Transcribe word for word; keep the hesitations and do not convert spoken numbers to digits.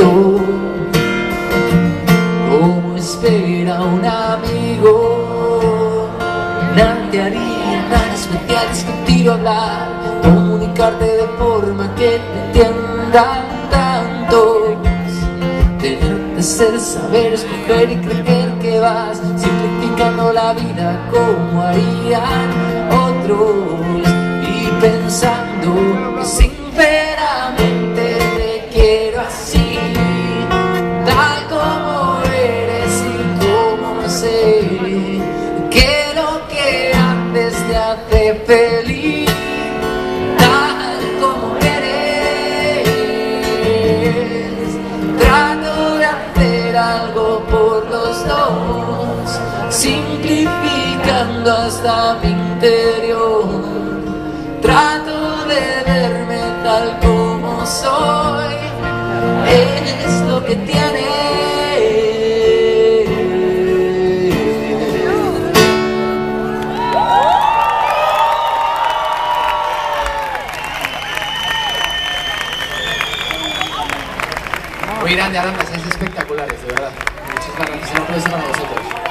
tanto como espera un amigo. Nadie haría nada especial, discutir o hablar, comunicarte de forma que te entiendan tanto. Tener que ser, saber escoger y creer que vas simplificando la vida como harían otros, y pensando que sinceramente te quiero así, tal como eres y como sé que lo que haces te hace feliz, tal como eres. Trato de hacer algo por los dos, simplificando hasta mi interior. Trato de verme tal como soy, es lo que tiene. Muy grande, Aranda, es espectaculares, de verdad. Muchas gracias, un aplauso para vosotros.